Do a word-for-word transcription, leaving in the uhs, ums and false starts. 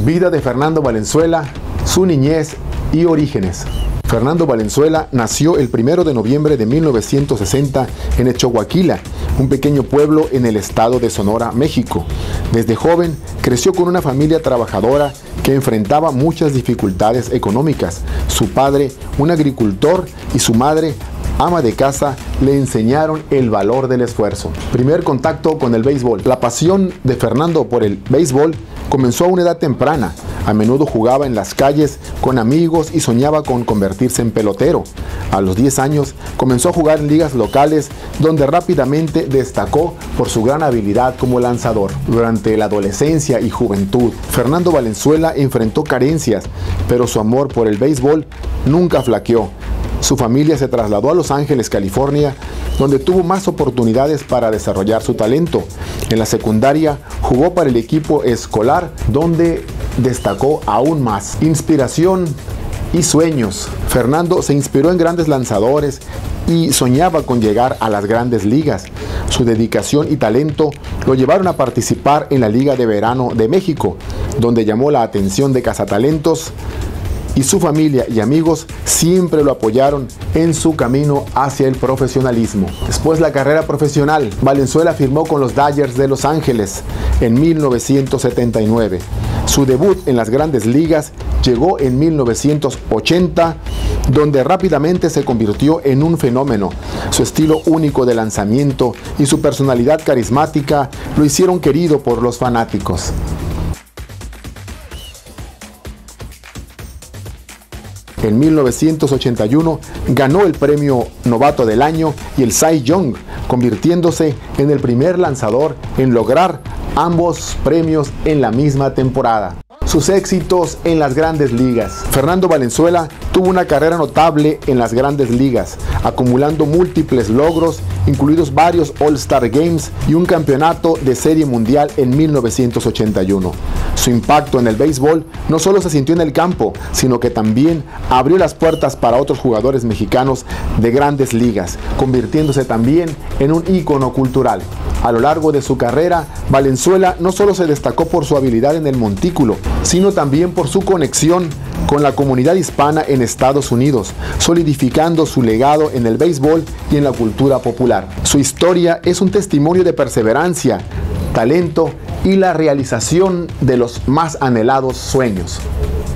Vida de Fernando Valenzuela, su niñez y orígenes. Fernando Valenzuela nació el primero de noviembre de mil novecientos sesenta en Echoaquila, un pequeño pueblo en el estado de Sonora, México. Desde joven creció con una familia trabajadora que enfrentaba muchas dificultades económicas. Su padre, un agricultor, y su madre, ama de casa, le enseñaron el valor del esfuerzo. Primer contacto con el béisbol. La pasión de Fernando por el béisbol comenzó a una edad temprana. A menudo jugaba en las calles con amigos y soñaba con convertirse en pelotero. A los diez años comenzó a jugar en ligas locales, donde rápidamente destacó por su gran habilidad como lanzador. Durante la adolescencia y juventud, Fernando Valenzuela enfrentó carencias, pero su amor por el béisbol nunca flaqueó. Su familia se trasladó a Los Ángeles, California, donde tuvo más oportunidades para desarrollar su talento. En la secundaria jugó para el equipo escolar, donde destacó aún más. Inspiración y sueños. Fernando se inspiró en grandes lanzadores y soñaba con llegar a las grandes ligas. Su dedicación y talento lo llevaron a participar en la Liga de Verano de México, donde llamó la atención de cazatalentos, y su familia y amigos siempre lo apoyaron en su camino hacia el profesionalismo. Después la carrera profesional. Valenzuela firmó con los Dodgers de Los Ángeles en mil novecientos setenta y nueve. Su debut en las grandes ligas llegó en mil novecientos ochenta, donde rápidamente se convirtió en un fenómeno. Su estilo único de lanzamiento y su personalidad carismática lo hicieron querido por los fanáticos. En mil novecientos ochenta y uno ganó el premio Novato del Año y el Cy Young, convirtiéndose en el primer lanzador en lograr ambos premios en la misma temporada. Sus éxitos en las grandes ligas. Fernando Valenzuela tuvo una carrera notable en las grandes ligas, acumulando múltiples logros, incluidos varios All-Star Games y un campeonato de Serie Mundial en mil novecientos ochenta y uno. Su impacto en el béisbol no solo se sintió en el campo, sino que también abrió las puertas para otros jugadores mexicanos de grandes ligas, convirtiéndose también en un ícono cultural. A lo largo de su carrera, Valenzuela no solo se destacó por su habilidad en el montículo, sino también por su conexión con la comunidad hispana en Estados Unidos, solidificando su legado en el béisbol y en la cultura popular. Su historia es un testimonio de perseverancia, talento y la realización de los más anhelados sueños.